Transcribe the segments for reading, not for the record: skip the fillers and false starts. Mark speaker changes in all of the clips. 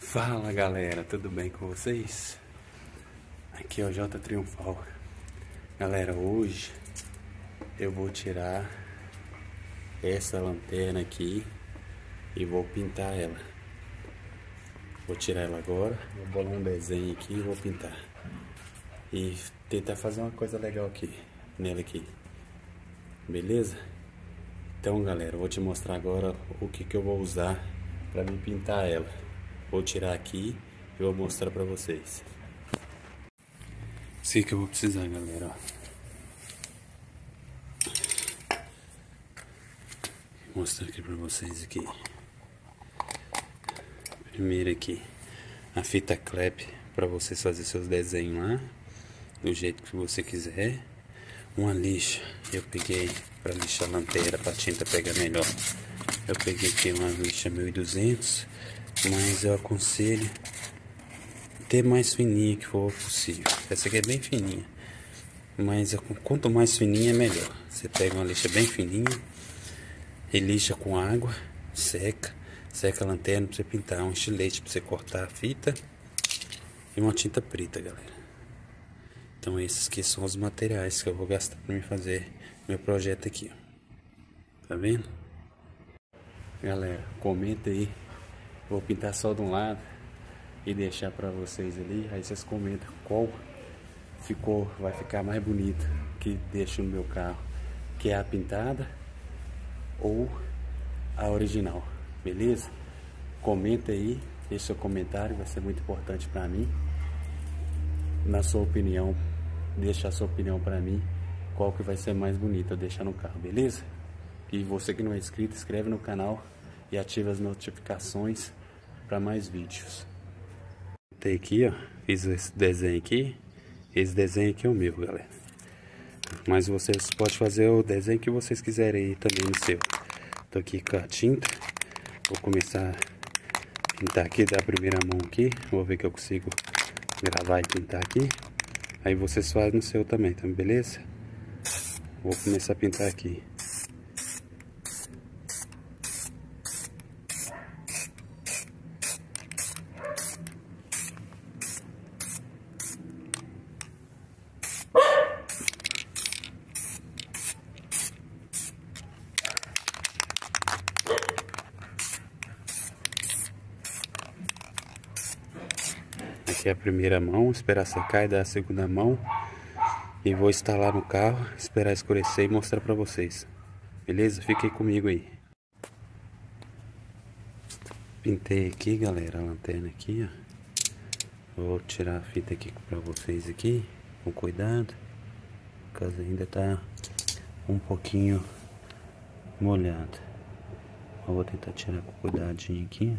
Speaker 1: Fala galera, tudo bem com vocês? Aqui é o J Triunfal. Galera, hoje eu vou tirar essa lanterna aqui e vou pintar ela. Vou tirar ela agora, vou bolar um desenho aqui e vou pintar. E tentar fazer uma coisa legal aqui, nela aqui. Beleza? Então galera, eu vou te mostrar agora o que eu vou usar para me pintar ela. Vou tirar aqui e vou mostrar pra vocês. Sei que eu vou precisar, galera, ó. Vou mostrar aqui pra vocês aqui. Primeiro aqui, a fita crepe pra vocês fazer seus desenhos lá, do jeito que você quiser. Uma lixa, eu peguei pra lixar a lanterna, pra tinta pegar melhor. Eu peguei aqui uma lixa 1200. Mas eu aconselho ter mais fininha que for possível. Essa aqui é bem fininha, mas quanto mais fininha é melhor. Você pega uma lixa bem fininha e lixa com água, seca a lanterna para você pintar, um estilete para você cortar a fita e uma tinta preta, galera. Então esses aqui são os materiais que eu vou gastar para me fazer meu projeto aqui, ó. Tá vendo? Galera, comenta aí. Vou pintar só de um lado e deixar pra vocês ali. Aí vocês comentam qual vai ficar mais bonito que deixo no meu carro, que é a pintada ou a original, beleza? Comenta aí, deixa seu comentário, vai ser muito importante pra mim. Na sua opinião, deixa a sua opinião pra mim, qual que vai ser mais bonito eu deixar no carro, beleza? E você que não é inscrito, inscreve no canal e ativa as notificações para mais vídeos. Tem aqui, ó, fiz esse desenho aqui. Esse desenho aqui é o meu, galera. Mas vocês podem fazer o desenho que vocês quiserem aí também no seu. Tô aqui com a tinta. Vou começar a pintar aqui da primeira mão aqui. Vou ver que eu consigo gravar e pintar aqui. Aí vocês fazem no seu também, tá? Beleza? Vou começar a pintar aqui. Aqui é a primeira mão, esperar secar e dar a segunda mão. E vou instalar no carro, esperar escurecer e mostrar pra vocês. Beleza? Fiquem comigo aí. Pintei aqui, galera, a lanterna aqui, ó. Vou tirar a fita aqui pra vocês aqui, com cuidado. Caso ainda tá um pouquinho molhado. Eu vou tentar tirar com cuidadinho aqui.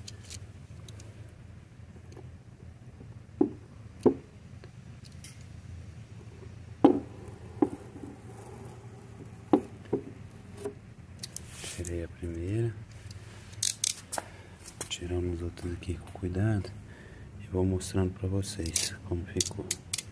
Speaker 1: Tirei a primeira. Tirando os outros aqui com cuidado. E vou mostrando pra vocês como ficou.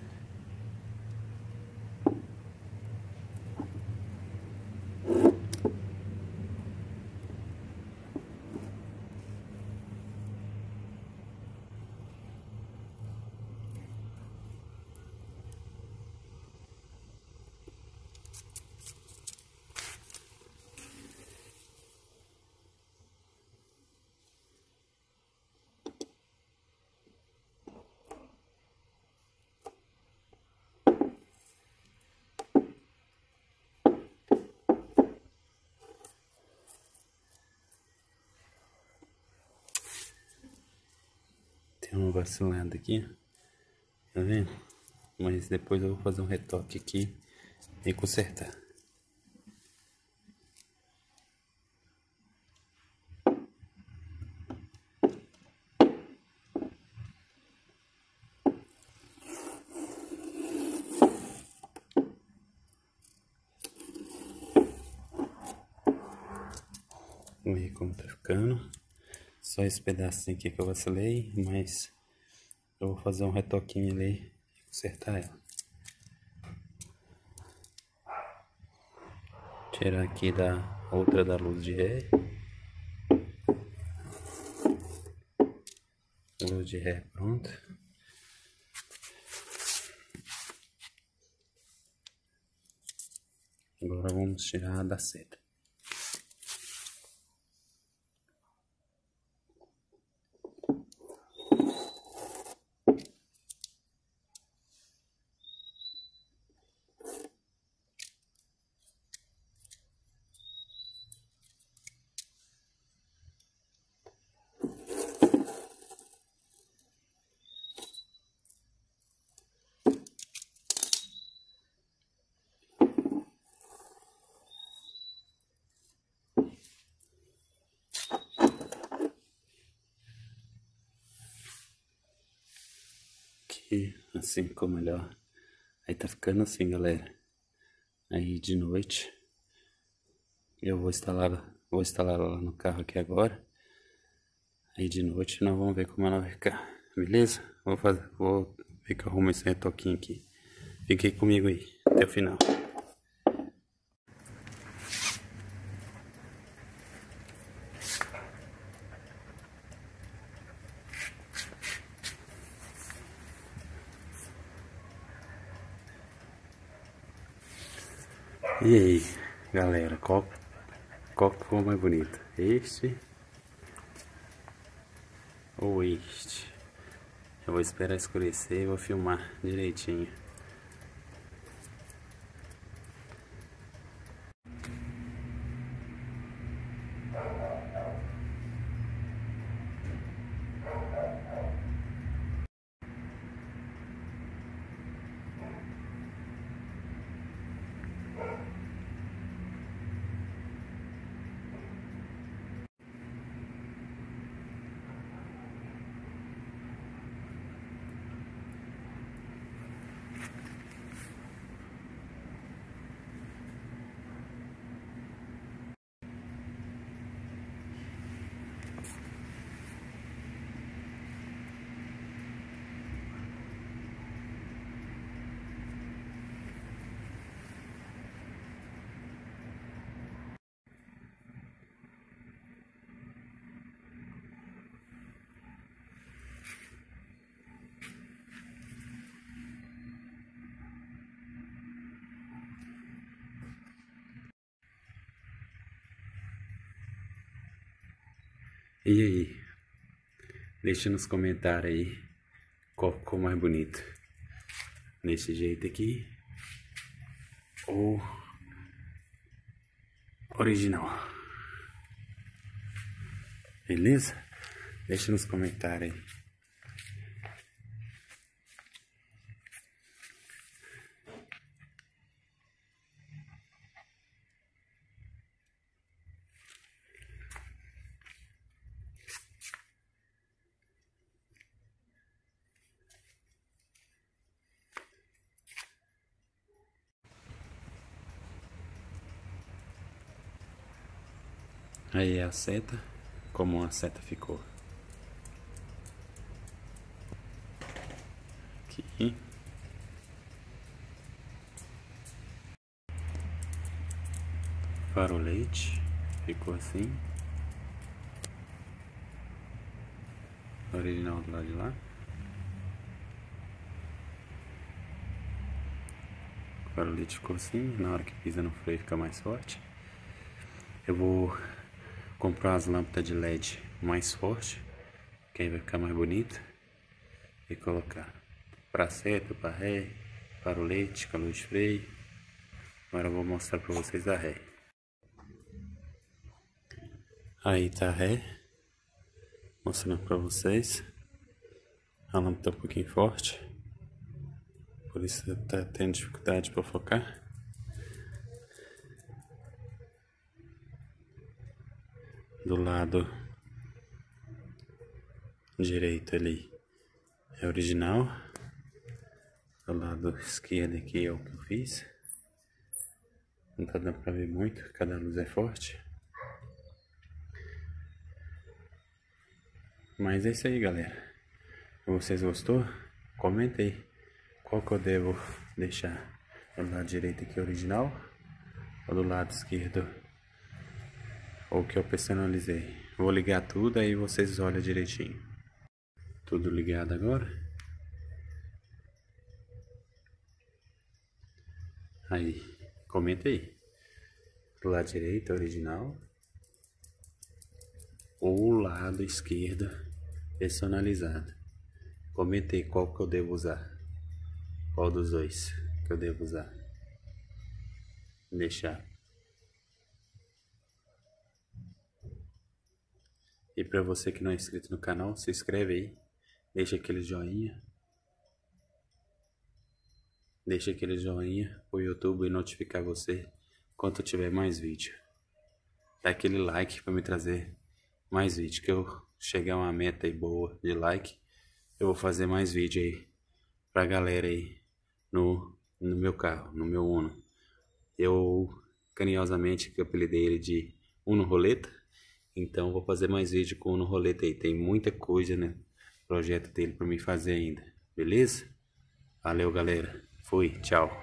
Speaker 1: Tem uma vacilada aqui, tá vendo? Mas depois eu vou fazer um retoque aqui e consertar. Vamos ver como tá ficando. Só esse pedacinho aqui que eu vacilei, mas eu vou fazer um retoquinho ali e consertar ela. Tirar aqui da outra da luz de ré. Luz de ré pronto. Agora vamos tirar da seta. Assim ficou melhor. Aí tá ficando assim, galera. Aí de noite eu vou instalar ela no carro aqui agora. Aí de noite nós vamos ver como ela vai ficar. Beleza? Vou ver que eu arrumo esse retoquinho aqui. Fique comigo aí até o final. E aí, galera, qual ficou mais bonito? Este ou este? Eu vou esperar escurecer e vou filmar direitinho. E aí? Deixa nos comentários aí qual ficou mais bonito. Nesse jeito aqui ou original. Beleza? Deixa nos comentários aí. Aí a seta, como a seta ficou. Aqui. Farolete, ficou assim. Original do lado de lá. O farolete ficou assim, na hora que pisa no freio fica mais forte. Eu vou comprar as lâmpadas de LED mais forte, que aí vai ficar mais bonito. E colocar pra seta, pra ré, farolete, com a luz de freio. Agora eu vou mostrar pra vocês a ré. Aí tá a ré. Mostrando pra vocês. A lâmpada tá um pouquinho forte. Por isso tá tendo dificuldade pra focar. Do lado direito ali é original. Do lado esquerdo aqui é o que eu fiz. Não tá dando pra ver muito, cada luz é forte. Mas é isso aí, galera. Se vocês gostou, comenta aí qual que eu devo deixar. Do lado direito aqui original ou do lado esquerdo ou que eu personalizei. Vou ligar tudo aí vocês olham direitinho. Tudo ligado agora? Aí, comenta aí. Do lado direito, original. Ou lado esquerdo, personalizado. Comenta aí qual que eu devo usar. Qual dos dois que eu devo usar. Deixar. E para você que não é inscrito no canal, se inscreve aí. Deixa aquele joinha. Deixa aquele joinha pro YouTube notificar você quando eu tiver mais vídeo. Dá aquele like para me trazer mais vídeo. Que eu chegar a uma meta aí boa de like, eu vou fazer mais vídeo aí pra galera aí no meu carro, no meu Uno. Eu carinhosamente apelidei ele de Uno Roleta. Então vou fazer mais vídeo com o Uno Roleta aí. Tem muita coisa, né? Projeto dele para mim fazer ainda. Beleza? Valeu, galera. Fui, tchau.